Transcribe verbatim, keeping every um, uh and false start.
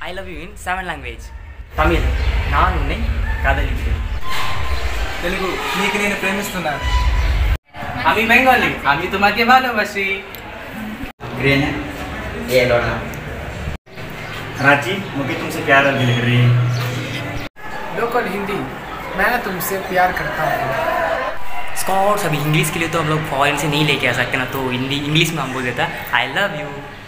I love you in seven language. Tamil, naan unnai kadalikkireen. Telugu, neeku nenu premistunanu. Ami Bengali, ami tumake bhalobasi. ग्रेन ये डोना रांची मुझे तुमसे प्यार करने लग रही है। लोकल हिंदी, मैं तुमसे प्यार करता हूँ। स्कॉट्स अभी इंग्लिश के लिए तो हम लोग फॉरेन से नहीं लेके आ सकते ना, तो हिंदी इंग्लिश में हम बोल देता आई लव यू।